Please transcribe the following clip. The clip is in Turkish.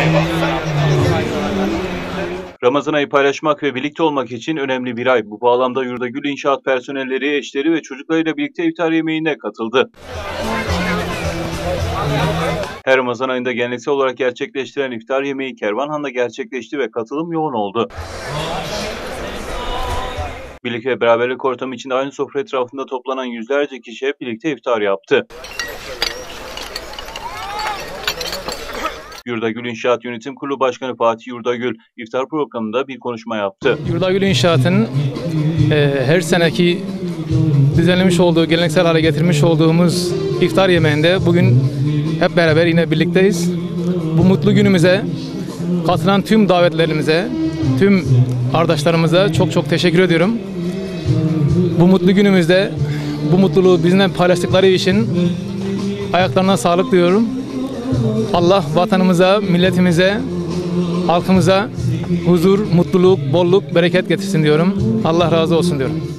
Ramazan ayı paylaşmak ve birlikte olmak için önemli bir ay. Bu bağlamda Yurdagül İnşaat personelleri, eşleri ve çocuklarıyla birlikte iftar yemeğine katıldı. Her Ramazan ayında geleneksel olarak gerçekleştirilen iftar yemeği Kervanhan'da gerçekleşti ve katılım yoğun oldu. Birlik ve beraberlik ortamı içinde aynı sofra etrafında toplanan yüzlerce kişi hep birlikte iftar yaptı. Yurdagül İnşaat Yönetim Kurulu Başkanı Fatih Yurdagül, iftar programında bir konuşma yaptı. Yurdagül İnşaat'ın her seneki düzenlemiş olduğu, geleneksel hale getirmiş olduğumuz iftar yemeğinde bugün hep beraber yine birlikteyiz. Bu mutlu günümüze katılan tüm davetlerimize, tüm arkadaşlarımıza çok teşekkür ediyorum. Bu mutlu günümüzde bu mutluluğu bizimle paylaştıkları için ayaklarına sağlık diyorum. Allah vatanımıza, milletimize, halkımıza huzur, mutluluk, bolluk, bereket getirsin diyorum. Allah razı olsun diyorum.